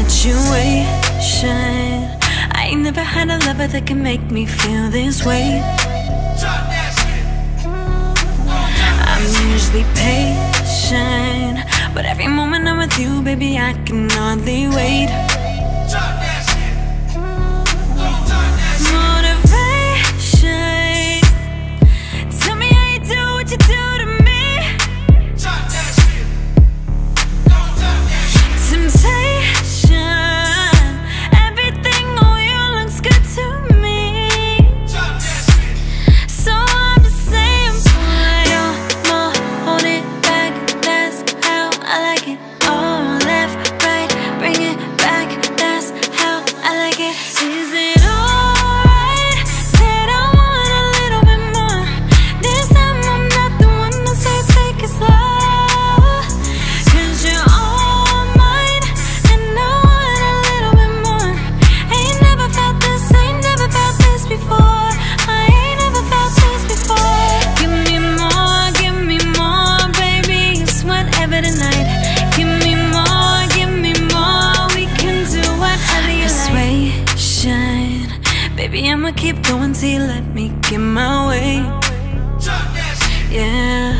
situation. I ain't never had a lover that can make me feel this way. I'm usually patient, but every moment I'm with you, baby, I can hardly wait. Motivation, tell me how you do what you do to me. Temptation, everything on you looks good to me. So I'm just saying, put on more, hold it back, that's how I like it. All left, right, bring it back, that's how I like it. Is it alright that I want a little bit more? This time I'm not the one to say take it slow, 'cause you're all mine and I want a little bit more. Ain't never felt this, ain't never felt this before. I ain't never felt this before. Give me more, baby, it's whatever tonight. Give me more, we can do whatever you like. Persuasion, baby, I'ma keep going till you let me get my way. Yeah.